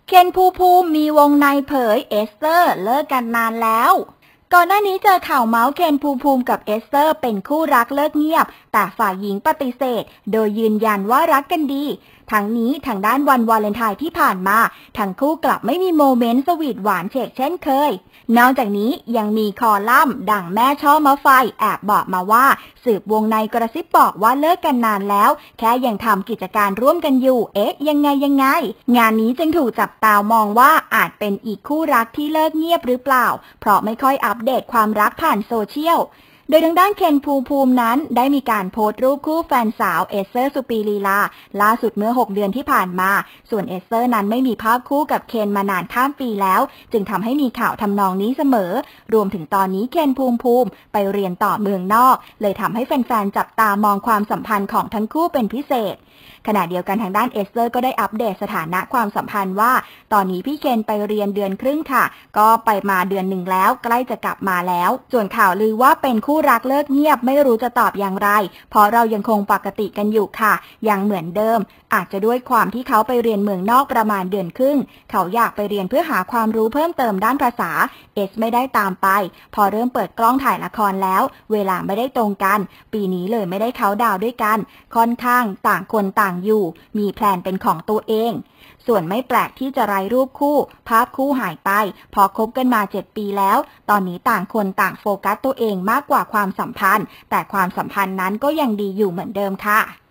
เคนภูมิมีวงในเผยเอสเตอร์เลิกกันนานแล้วก่อนหน้านี้เจอข่าวเมาส์เคนภูมิกับเอสเตอร์เป็นคู่รักเลิกเงียบแต่ฝ่ายหญิงปฏิเสธโดยยืนยันว่ารักกันดีทั้งนี้ทางด้านวันวาเลนไทน์ที่ผ่านมาทั้งคู่กลับไม่มีโมเมนต์สวีทหวานเฉกเช่นเคยนอกจากนี้ยังมีคอลัมน์ดังแม่ช่อมะไฟแอบบอกมาว่าสืบวงในกระซิบบอกว่าเลิกกันนานแล้วแค่ยังทำกิจการร่วมกันอยู่ยังไงงานนี้จึงถูกจับตามองว่าอาจเป็นอีกคู่รักที่เลิกเงียบหรือเปล่าเพราะไม่ค่อยอัปเดตความรักผ่านโซเชียลโดยทางด้านเคนภูมินั้นได้มีการโพสต์รูปคู่แฟนสาวเอสเตอร์สุปีลีลาล่าสุดเมื่อ6เดือนที่ผ่านมาส่วนเอสเตอร์นั้นไม่มีภาพคู่กับเคนมานานข้ามปีแล้วจึงทำให้มีข่าวทำนองนี้เสมอรวมถึงตอนนี้เคนภูมิไปเรียนต่อเมืองนอกเลยทำให้แฟนๆจับตามองความสัมพันธ์ของทั้งคู่เป็นพิเศษขณะเดียวกันทางด้านเอสเตอร์ก็ได้อัปเดตสถานะความสัมพันธ์ว่าตอนนี้พี่เคนไปเรียนเดือนครึ่งค่ะก็ไปมาเดือนหนึ่งแล้วใกล้จะกลับมาแล้วส่วนข่าวลือว่าเป็นคู่รักเลิกเงียบไม่รู้จะตอบอย่างไรเพราะเรายังคงปกติกันอยู่ค่ะยังเหมือนเดิมอาจจะด้วยความที่เขาไปเรียนเมืองนอกประมาณเดือนครึ่งเขาอยากไปเรียนเพื่อหาความรู้เพิ่มเติมด้านภาษาไม่ได้ตามไปพอเริ่มเปิดกล้องถ่ายละครแล้วเวลาไม่ได้ตรงกันปีนี้เลยไม่ได้เค้าดาวด้วยกันค่อนข้างต่างคนต่างอยู่มีแพลนเป็นของตัวเองส่วนไม่แปลกที่จะไร้รูปคู่ภาพคู่หายไปพอคบกันมา7 ปีแล้วตอนนี้ต่างคนต่างโฟกัสตัวเองมากกว่าความสัมพันธ์แต่ความสัมพันธ์นั้นก็ยังดีอยู่เหมือนเดิมค่ะ